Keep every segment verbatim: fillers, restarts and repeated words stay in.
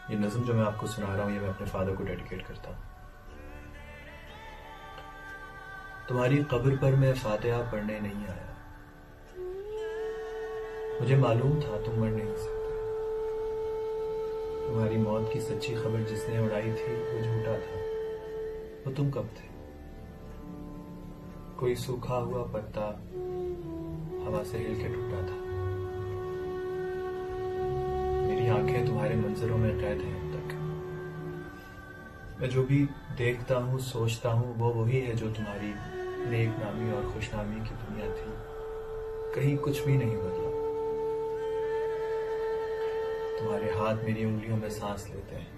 ये नज़्म जो मैं आपको सुना रहा हूँ ये मैं अपने फादर को डेडिकेट करता हूँ। तुम्हारी कब्र पर मैं फातिहा पढ़ने नहीं आया, मुझे मालूम था तुम मर नहीं सकते। तुम्हारी मौत की सच्ची खबर जिसने उड़ाई थी वो झूठा था। वो तुम कब थे? कोई सूखा हुआ पत्ता हवा से हिल के टूटा था। मेरी आंखें तुम्हारे मंजरों में कैद हैं अब तक। मैं जो भी देखता हूँ सोचता हूँ वो वही है जो तुम्हारी नेक नामी और खुशनामी की दुनिया थी। कहीं कुछ भी नहीं बदला। तुम्हारे हाथ मेरी उंगलियों में सांस लेते हैं।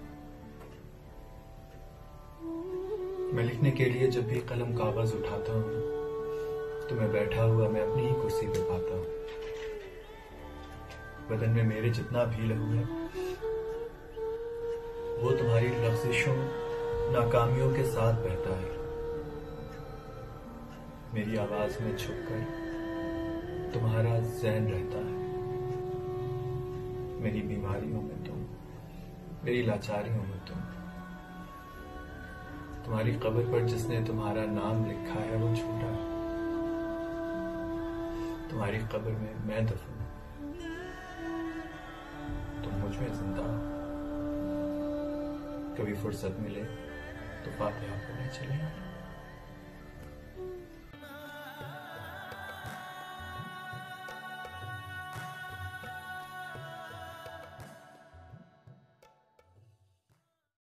मैं लिखने के लिए जब भी कलम कागज उठाता हूँ तो मैं बैठा हुआ मैं अपनी ही कुर्सी पे पाता हूँ। बदन में मेरे जितना भी लहू है वो तुम्हारी लफ्जिशों नाकामियों के साथ बहता है। मेरी आवाज में छुपकर तुम्हारा ज़हन रहता है। मेरी बीमारियों में तुम, मेरी लाचारियों में तुम। तुम्हारी कब्र पर जिसने तुम्हारा नाम लिखा है वो झूठा है। तुम्हारी कब्र में मैं दफन हूं, तुम मुझ में जिंदा हो। कभी फुर्सत मिले तो फातिहा पढ़ने चले।